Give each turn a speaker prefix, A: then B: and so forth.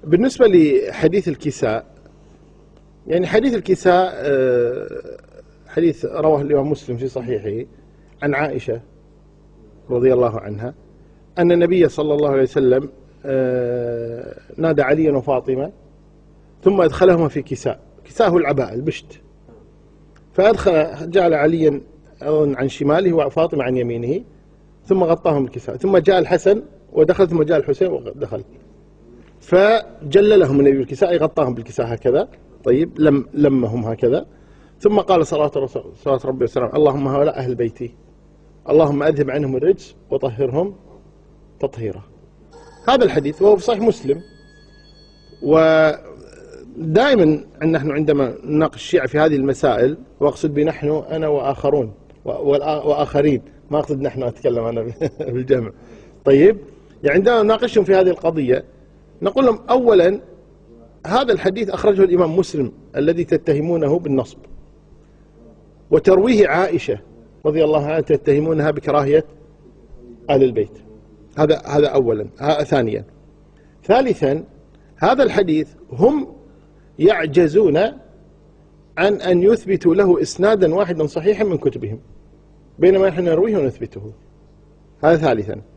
A: بالنسبة لحديث الكساء، يعني حديث الكساء حديث رواه الإمام مسلم في صحيحه عن عائشة رضي الله عنها أن النبي صلى الله عليه وسلم نادى عليا وفاطمة ثم أدخلهما في كساء. كساء هو العباءة البشت، فأدخل جعل عليا عن شماله وفاطمة عن يمينه ثم غطاهم بالكساء، ثم جاء الحسن ودخل، ثم جاء الحسين ودخل، فجللهم النبي بالكساء، يغطاهم بالكساء هكذا. طيب لمهم هكذا، ثم قال صلاة ربي وسلام اللهم هؤلاء أهل بيتي اللهم أذهب عنهم الرجس وطهرهم تطهيرا. هذا الحديث وهو في صحيح مسلم. ودائما نحن عندما نناقش الشيعة في هذه المسائل، واقصد بنحن أنا وآخرون وآخرين، ما أقصد نحن، أتكلم أنا بالجمع. طيب، يعني عندما نناقشهم في هذه القضية نقول لهم أولا هذا الحديث أخرجه الإمام مسلم الذي تتهمونه بالنصب، وترويه عائشة رضي الله عنها تتهمونها بكراهية أهل البيت. هذا أولا. ثانيا، ثالثا، هذا الحديث هم يعجزون عن أن يثبتوا له إسنادا واحدا صحيحا من كتبهم، بينما نحن نرويه ونثبته. هذا ثالثا.